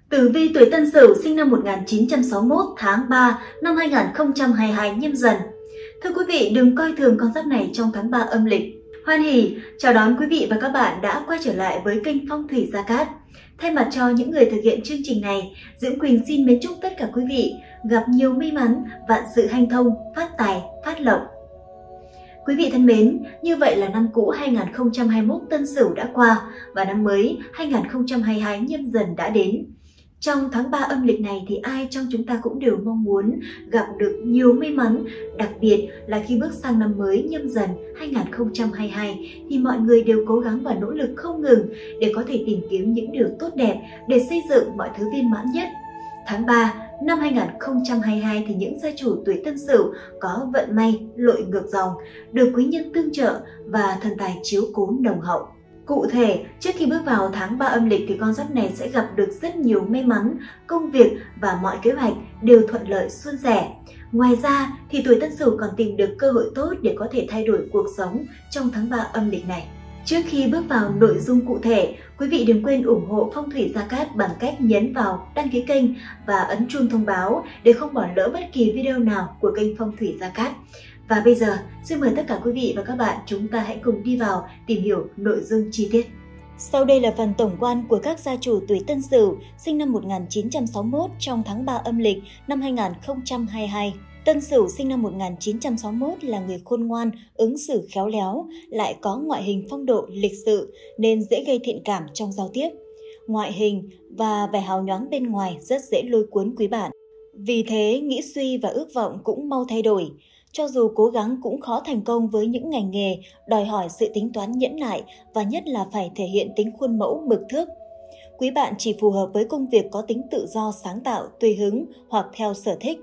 Tử vi tuổi Tân Sửu sinh năm 1961 tháng 3 năm 2022 Nhâm Dần. Thưa quý vị, đừng coi thường con giáp này trong tháng 3 âm lịch. Hoan hỉ chào đón quý vị và các bạn đã quay trở lại với kênh Phong thủy Gia Cát. Thay mặt cho những người thực hiện chương trình này, Diễm Quỳnh xin mến chúc tất cả quý vị gặp nhiều may mắn, vạn sự hanh thông, phát tài, phát lộc. Quý vị thân mến, như vậy là năm cũ 2021 Tân Sửu đã qua và năm mới 2022 Nhâm Dần đã đến. Trong tháng 3 âm lịch này thì ai trong chúng ta cũng đều mong muốn gặp được nhiều may mắn, đặc biệt là khi bước sang năm mới Nhâm Dần 2022 thì mọi người đều cố gắng và nỗ lực không ngừng để có thể tìm kiếm những điều tốt đẹp để xây dựng mọi thứ viên mãn nhất. Tháng 3 năm 2022 thì những gia chủ tuổi Tân Sửu có vận may lội ngược dòng, được quý nhân tương trợ và thần tài chiếu cố nồng hậu. Cụ thể, trước khi bước vào tháng 3 âm lịch thì con giáp này sẽ gặp được rất nhiều may mắn, công việc và mọi kế hoạch đều thuận lợi suôn sẻ. Ngoài ra thì tuổi Tân Sửu còn tìm được cơ hội tốt để có thể thay đổi cuộc sống trong tháng 3 âm lịch này. Trước khi bước vào nội dung cụ thể, quý vị đừng quên ủng hộ Phong thủy Gia Cát bằng cách nhấn vào đăng ký kênh và ấn chuông thông báo để không bỏ lỡ bất kỳ video nào của kênh Phong thủy Gia Cát. Và bây giờ, xin mời tất cả quý vị và các bạn chúng ta hãy cùng đi vào tìm hiểu nội dung chi tiết. Sau đây là phần tổng quan của các gia chủ tuổi Tân Sửu sinh năm 1961 trong tháng 3 âm lịch năm 2022. Tân Sửu sinh năm 1961 là người khôn ngoan, ứng xử khéo léo, lại có ngoại hình phong độ lịch sự nên dễ gây thiện cảm trong giao tiếp. Ngoại hình và vẻ hào nhoáng bên ngoài rất dễ lôi cuốn quý bạn. Vì thế, nghĩ suy và ước vọng cũng mau thay đổi. Cho dù cố gắng cũng khó thành công với những ngành nghề đòi hỏi sự tính toán nhẫn nại và nhất là phải thể hiện tính khuôn mẫu mực thước. Quý bạn chỉ phù hợp với công việc có tính tự do sáng tạo, tùy hứng hoặc theo sở thích.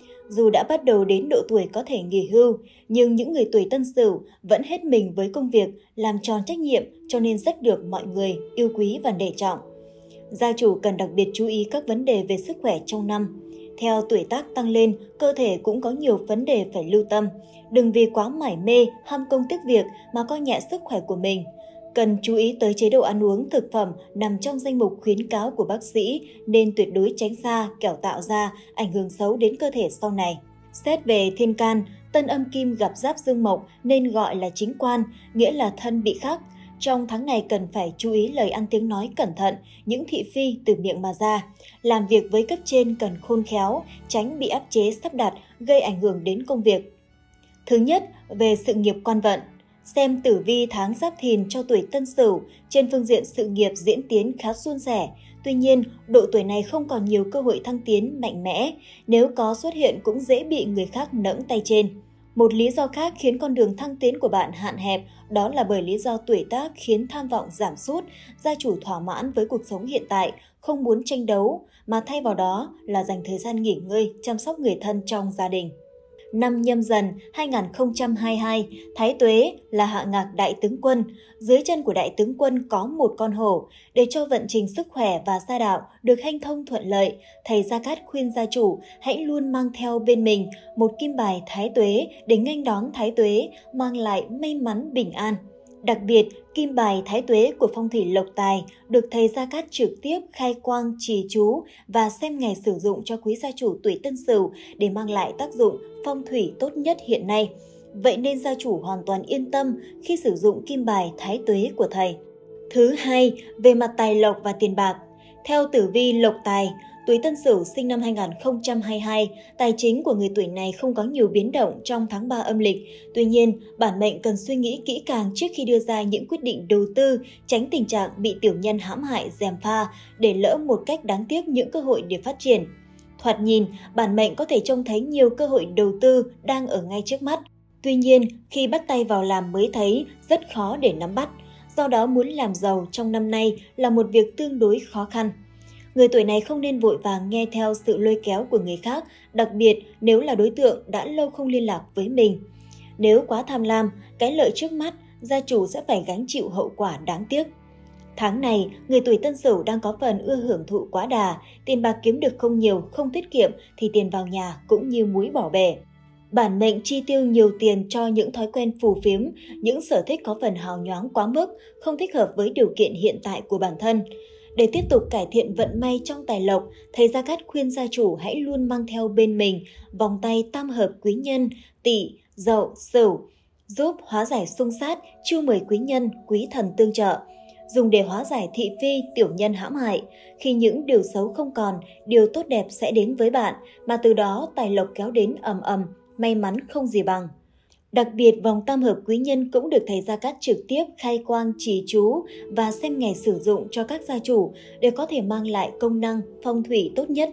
Dù đã bắt đầu đến độ tuổi có thể nghỉ hưu, nhưng những người tuổi Tân Sửu vẫn hết mình với công việc, làm tròn trách nhiệm cho nên rất được mọi người yêu quý và nể trọng. Gia chủ cần đặc biệt chú ý các vấn đề về sức khỏe trong năm. Theo tuổi tác tăng lên, cơ thể cũng có nhiều vấn đề phải lưu tâm. Đừng vì quá mải mê, ham công tiếc việc mà coi nhẹ sức khỏe của mình. Cần chú ý tới chế độ ăn uống, thực phẩm nằm trong danh mục khuyến cáo của bác sĩ nên tuyệt đối tránh xa, kẻo tạo ra ảnh hưởng xấu đến cơ thể sau này. Xét về thiên can, Tân Âm Kim gặp Giáp Dương Mộc nên gọi là chính quan, nghĩa là thân bị khắc. Trong tháng này cần phải chú ý lời ăn tiếng nói cẩn thận, những thị phi từ miệng mà ra. Làm việc với cấp trên cần khôn khéo, tránh bị áp chế sắp đặt, gây ảnh hưởng đến công việc. Thứ nhất, về sự nghiệp quan vận. Xem tử vi tháng Giáp Thìn cho tuổi Tân Sửu, trên phương diện sự nghiệp diễn tiến khá suôn sẻ. Tuy nhiên, độ tuổi này không còn nhiều cơ hội thăng tiến mạnh mẽ, nếu có xuất hiện cũng dễ bị người khác nẫng tay trên. Một lý do khác khiến con đường thăng tiến của bạn hạn hẹp đó là bởi lý do tuổi tác khiến tham vọng giảm sút, gia chủ thỏa mãn với cuộc sống hiện tại, không muốn tranh đấu, mà thay vào đó là dành thời gian nghỉ ngơi, chăm sóc người thân trong gia đình. Năm Nhâm Dần 2022, Thái Tuế là hạ ngạc đại tướng quân. Dưới chân của đại tướng quân có một con hổ. Để cho vận trình sức khỏe và gia đạo được hanh thông thuận lợi, thầy Gia Cát khuyên gia chủ hãy luôn mang theo bên mình một kim bài Thái Tuế để nghênh đón Thái Tuế, mang lại may mắn bình an. Đặc biệt, kim bài Thái Tuế của phong thủy Lộc Tài được thầy Gia Cát trực tiếp khai quang trì chú và xem ngày sử dụng cho quý gia chủ tuổi Tân Sửu để mang lại tác dụng phong thủy tốt nhất hiện nay. Vậy nên gia chủ hoàn toàn yên tâm khi sử dụng kim bài Thái Tuế của thầy. Thứ hai, về mặt tài lộc và tiền bạc. Theo tử vi Lộc Tài, tuổi Tân Sửu sinh năm 2022, tài chính của người tuổi này không có nhiều biến động trong tháng 3 âm lịch. Tuy nhiên, bản mệnh cần suy nghĩ kỹ càng trước khi đưa ra những quyết định đầu tư, tránh tình trạng bị tiểu nhân hãm hại gièm pha để lỡ một cách đáng tiếc những cơ hội để phát triển. Thoạt nhìn, bản mệnh có thể trông thấy nhiều cơ hội đầu tư đang ở ngay trước mắt. Tuy nhiên, khi bắt tay vào làm mới thấy rất khó để nắm bắt. Do đó muốn làm giàu trong năm nay là một việc tương đối khó khăn. Người tuổi này không nên vội vàng nghe theo sự lôi kéo của người khác, đặc biệt nếu là đối tượng đã lâu không liên lạc với mình. Nếu quá tham lam, cái lợi trước mắt, gia chủ sẽ phải gánh chịu hậu quả đáng tiếc. Tháng này, người tuổi Tân Sửu đang có phần ưa hưởng thụ quá đà, tiền bạc kiếm được không nhiều, không tiết kiệm thì tiền vào nhà cũng như muối bỏ bể. Bản mệnh chi tiêu nhiều tiền cho những thói quen phù phiếm, những sở thích có phần hào nhoáng quá mức, không thích hợp với điều kiện hiện tại của bản thân. Để tiếp tục cải thiện vận may trong tài lộc, thầy Gia Cát khuyên gia chủ hãy luôn mang theo bên mình vòng tay tam hợp quý nhân Tỵ, Dậu, Sửu, giúp hóa giải xung sát, chiêu mời quý nhân, quý thần tương trợ. Dùng để hóa giải thị phi, tiểu nhân hãm hại. Khi những điều xấu không còn, điều tốt đẹp sẽ đến với bạn, mà từ đó tài lộc kéo đến ầm ầm, may mắn không gì bằng. Đặc biệt, vòng tam hợp quý nhân cũng được thầy Gia Cát trực tiếp khai quang trì chú và xem ngày sử dụng cho các gia chủ để có thể mang lại công năng phong thủy tốt nhất.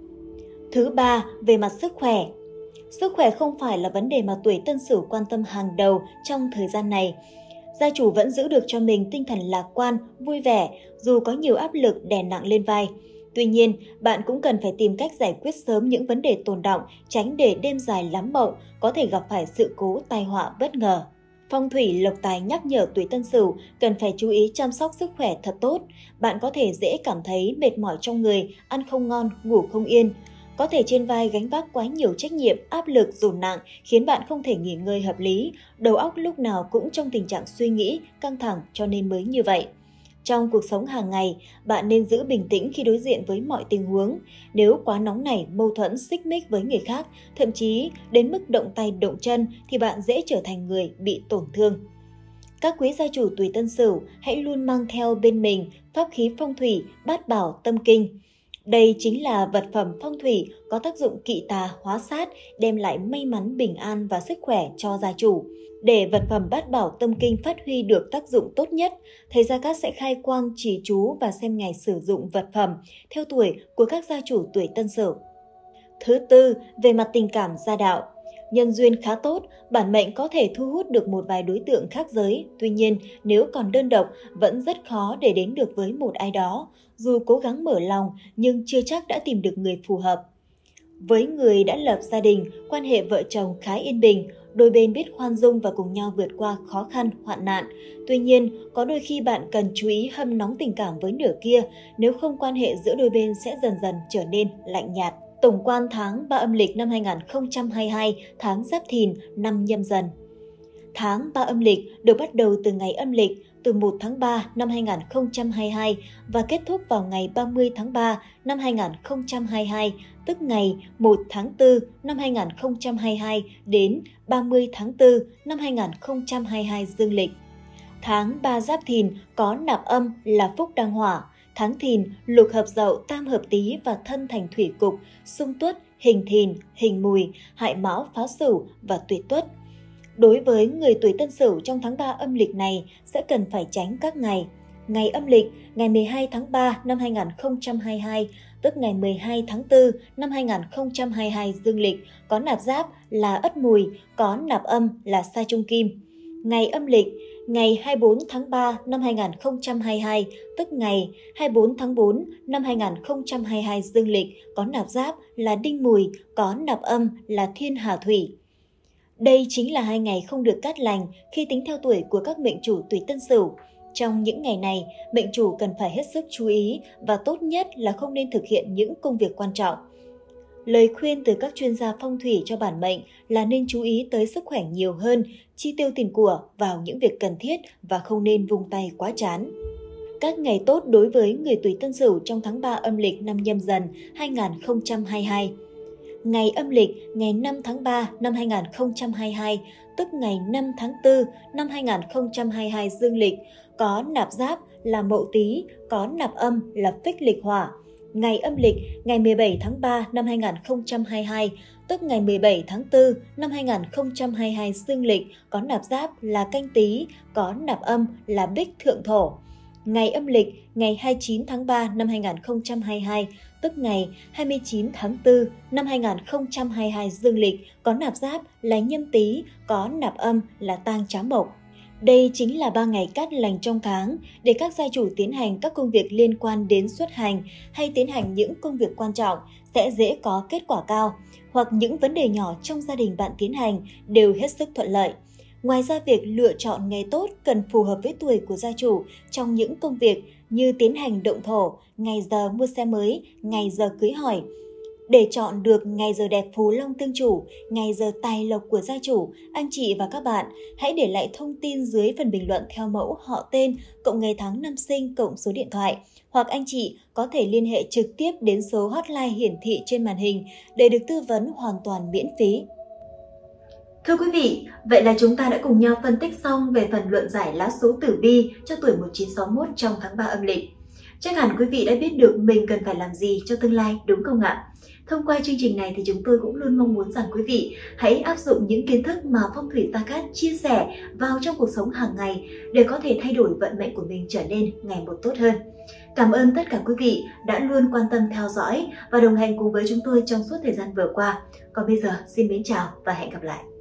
Thứ ba, về mặt sức khỏe. Sức khỏe không phải là vấn đề mà tuổi Tân Sửu quan tâm hàng đầu trong thời gian này. Gia chủ vẫn giữ được cho mình tinh thần lạc quan, vui vẻ dù có nhiều áp lực đè nặng lên vai. Tuy nhiên, bạn cũng cần phải tìm cách giải quyết sớm những vấn đề tồn đọng, tránh để đêm dài lắm mộng, có thể gặp phải sự cố tai họa bất ngờ. Phong thủy lộc tài nhắc nhở tuổi Tân Sửu cần phải chú ý chăm sóc sức khỏe thật tốt. Bạn có thể dễ cảm thấy mệt mỏi trong người, ăn không ngon, ngủ không yên. Có thể trên vai gánh vác quá nhiều trách nhiệm, áp lực dồn nặng khiến bạn không thể nghỉ ngơi hợp lý, đầu óc lúc nào cũng trong tình trạng suy nghĩ, căng thẳng cho nên mới như vậy. Trong cuộc sống hàng ngày, bạn nên giữ bình tĩnh khi đối diện với mọi tình huống. Nếu quá nóng nảy, mâu thuẫn, xích mích với người khác, thậm chí đến mức động tay động chân thì bạn dễ trở thành người bị tổn thương. Các quý gia chủ tuổi Tân Sửu hãy luôn mang theo bên mình pháp khí phong thủy Bát Bảo Tâm Kinh. Đây chính là vật phẩm phong thủy có tác dụng kỵ tà hóa sát, đem lại may mắn, bình an và sức khỏe cho gia chủ. Để vật phẩm Bát Bảo Tâm Kinh phát huy được tác dụng tốt nhất, thầy Gia Cát sẽ khai quang trì chú và xem ngày sử dụng vật phẩm theo tuổi của các gia chủ tuổi Tân Sửu. Thứ tư, về mặt tình cảm gia đạo. Nhân duyên khá tốt, bản mệnh có thể thu hút được một vài đối tượng khác giới. Tuy nhiên, nếu còn đơn độc, vẫn rất khó để đến được với một ai đó. Dù cố gắng mở lòng, nhưng chưa chắc đã tìm được người phù hợp. Với người đã lập gia đình, quan hệ vợ chồng khá yên bình, đôi bên biết khoan dung và cùng nhau vượt qua khó khăn, hoạn nạn. Tuy nhiên, có đôi khi bạn cần chú ý hâm nóng tình cảm với nửa kia, nếu không quan hệ giữa đôi bên sẽ dần dần trở nên lạnh nhạt. Tổng quan tháng 3 âm lịch năm 2022, tháng Giáp Thìn, năm Nhâm Dần. Tháng 3 âm lịch được bắt đầu từ ngày âm lịch từ 1 tháng 3 năm 2022 và kết thúc vào ngày 30 tháng 3 năm 2022, tức ngày 1 tháng 4 năm 2022 đến 30 tháng 4 năm 2022 dương lịch. Tháng 3 Giáp Thìn có nạp âm là Phúc Đăng Hỏa. Tháng Thìn, lục hợp Dậu, tam hợp Tý và thân thành thủy cục, xung Tuất, hình Thìn, hình Mùi, hại Mão, phá Sửu và tuyệt Tuất. Đối với người tuổi Tân Sửu trong tháng 3 âm lịch này sẽ cần phải tránh các ngày. Ngày âm lịch, ngày 12 tháng 3 năm 2022, tức ngày 12 tháng 4 năm 2022 dương lịch, có nạp giáp là Ất Mùi, có nạp âm là Sa Trung Kim. Ngày âm lịch, ngày 24 tháng 3 năm 2022, tức ngày 24 tháng 4 năm 2022 dương lịch, có nạp giáp là Đinh Mùi, có nạp âm là Thiên Hà Thủy. Đây chính là 2 ngày không được cát lành khi tính theo tuổi của các mệnh chủ tuổi Tân Sửu. Trong những ngày này, mệnh chủ cần phải hết sức chú ý và tốt nhất là không nên thực hiện những công việc quan trọng. Lời khuyên từ các chuyên gia phong thủy cho bản mệnh là nên chú ý tới sức khỏe nhiều hơn, chi tiêu tiền của vào những việc cần thiết và không nên vung tay quá chán. Các ngày tốt đối với người tuổi Tân Sửu trong tháng 3 âm lịch năm Nhâm Dần 2022. Ngày âm lịch ngày 5 tháng 3 năm 2022, tức ngày 5 tháng 4 năm 2022 dương lịch, có nạp giáp là Mậu Tý, có nạp âm là Phích Lịch Hỏa. Ngày âm lịch ngày 17 tháng 3 năm 2022, tức ngày 17 tháng 4 năm 2022 dương lịch, có nạp giáp là Canh Tý, có nạp âm là Bích Thượng Thổ. Ngày âm lịch ngày 29 tháng 3 năm 2022, tức ngày 29 tháng 4 năm 2022 dương lịch, có nạp giáp là Nhâm Tý, có nạp âm là Tang Trá Mộc. Đây chính là 3 ngày cát lành trong tháng để các gia chủ tiến hành các công việc liên quan đến xuất hành hay tiến hành những công việc quan trọng sẽ dễ có kết quả cao, hoặc những vấn đề nhỏ trong gia đình bạn tiến hành đều hết sức thuận lợi. Ngoài ra, việc lựa chọn ngày tốt cần phù hợp với tuổi của gia chủ trong những công việc như tiến hành động thổ, ngày giờ mua xe mới, ngày giờ cưới hỏi. Để chọn được ngày giờ đẹp phú long tương chủ, ngày giờ tài lộc của gia chủ, anh chị và các bạn hãy để lại thông tin dưới phần bình luận theo mẫu họ tên, cộng ngày tháng năm sinh, cộng số điện thoại. Hoặc anh chị có thể liên hệ trực tiếp đến số hotline hiển thị trên màn hình để được tư vấn hoàn toàn miễn phí. Thưa quý vị, vậy là chúng ta đã cùng nhau phân tích xong về phần luận giải lá số tử vi cho tuổi 1961 trong tháng 3 âm lịch. Chắc hẳn quý vị đã biết được mình cần phải làm gì cho tương lai, đúng không ạ? Thông qua chương trình này thì chúng tôi cũng luôn mong muốn rằng quý vị hãy áp dụng những kiến thức mà Phong thủy Gia Cát chia sẻ vào trong cuộc sống hàng ngày để có thể thay đổi vận mệnh của mình trở nên ngày một tốt hơn. Cảm ơn tất cả quý vị đã luôn quan tâm theo dõi và đồng hành cùng với chúng tôi trong suốt thời gian vừa qua. Còn bây giờ, xin mến chào và hẹn gặp lại.